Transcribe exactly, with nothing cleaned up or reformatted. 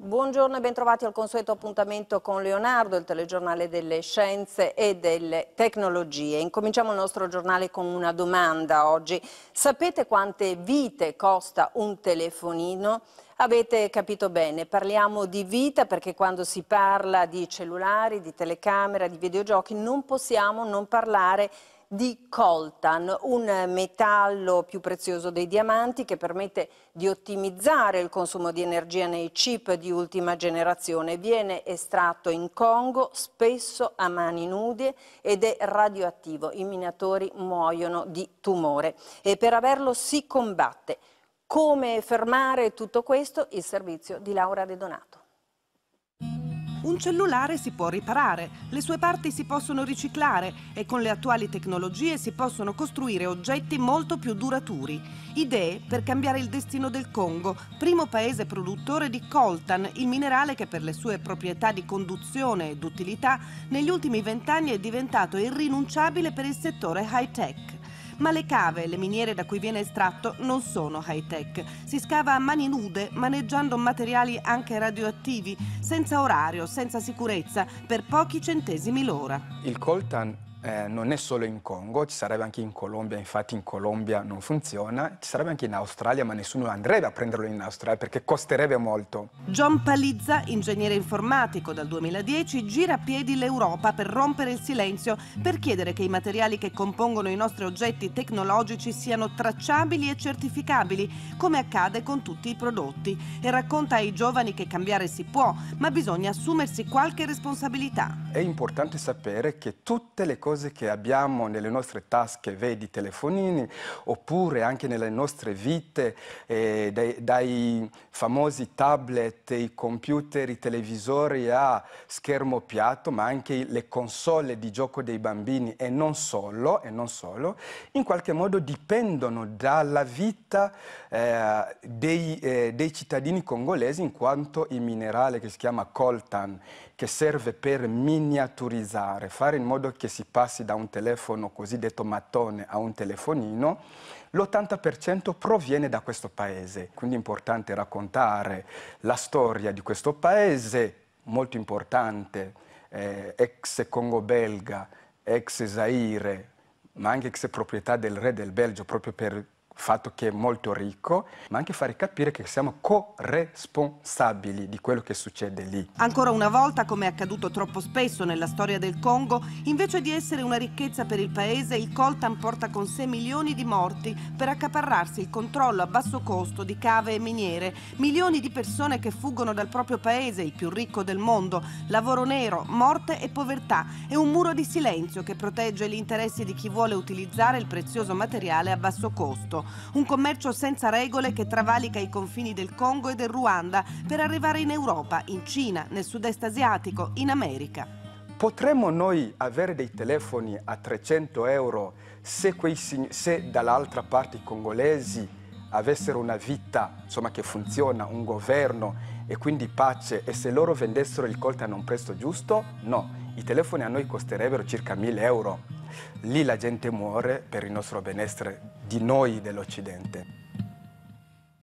Buongiorno e bentrovati al consueto appuntamento con Leonardo, il telegiornale delle scienze e delle tecnologie. Incominciamo il nostro giornale con una domanda oggi. Sapete quante vite costa un telefonino? Avete capito bene, parliamo di vita perché quando si parla di cellulari, di telecamera, di videogiochi non possiamo non parlare di coltan, un metallo più prezioso dei diamanti che permette di ottimizzare il consumo di energia nei chip di ultima generazione. Viene estratto in Congo, spesso a mani nude, ed è radioattivo. I minatori muoiono di tumore e per averlo si combatte. Come fermare tutto questo? Il servizio di Laura De Donato. Un cellulare si può riparare, le sue parti si possono riciclare e con le attuali tecnologie si possono costruire oggetti molto più duraturi. Idee per cambiare il destino del Congo, primo paese produttore di coltan, il minerale che per le sue proprietà di conduzione ed utilità negli ultimi vent'anni è diventato irrinunciabile per il settore high-tech. Ma le cave e le miniere da cui viene estratto non sono high-tech. Si scava a mani nude, maneggiando materiali anche radioattivi, senza orario, senza sicurezza, per pochi centesimi l'ora. Il coltan eh, non è solo in Congo, ci sarebbe anche in Colombia, infatti in Colombia non funziona, ci sarebbe anche in Australia, ma nessuno andrebbe a prenderlo in Australia perché costerebbe molto. John Palizza, ingegnere informatico dal duemiladieci, gira a piedi l'Europa per rompere il silenzio, per chiedere che i materiali che compongono i nostri oggetti tecnologici siano tracciabili e certificabili, come accade con tutti i prodotti, e racconta ai giovani che cambiare si può, ma bisogna assumersi qualche responsabilità. È importante sapere che tutte le cose che abbiamo nelle nostre tasche, vedi telefonini, oppure anche nelle nostre vite, eh, dai, dai famosi tablet, i computer, i televisori a schermo piatto, ma anche le console di gioco dei bambini e non solo, e non solo in qualche modo dipendono dalla vita eh, dei, eh, dei cittadini congolesi, in quanto il minerale che si chiama coltan, che serve per miniaturizzare, fare in modo che si passi da un telefono cosiddetto mattone a un telefonino, l'ottanta per cento proviene da questo paese. Quindi è importante raccontare la storia di questo paese, molto importante, eh, ex Congo belga, ex Zaire, ma anche ex proprietà del re del Belgio, proprio per il fatto che è molto ricco, ma anche fare capire che siamo corresponsabili di quello che succede lì. Ancora una volta, come è accaduto troppo spesso nella storia del Congo, invece di essere una ricchezza per il paese, il coltan porta con sé milioni di morti per accaparrarsi il controllo a basso costo di cave e miniere, milioni di persone che fuggono dal proprio paese, il più ricco del mondo, lavoro nero, morte e povertà, e un muro di silenzio che protegge gli interessi di chi vuole utilizzare il prezioso materiale a basso costo. Un commercio senza regole che travalica i confini del Congo e del Ruanda per arrivare in Europa, in Cina, nel sud-est asiatico, in America. Potremmo noi avere dei telefoni a trecento euro se, quei, se dall'altra parte i congolesi avessero una vita, insomma, che funziona, un governo e quindi pace, e se loro vendessero il coltan a un prezzo giusto? No, i telefoni a noi costerebbero circa mille euro. Lì la gente muore per il nostro benessere, di noi dell'Occidente.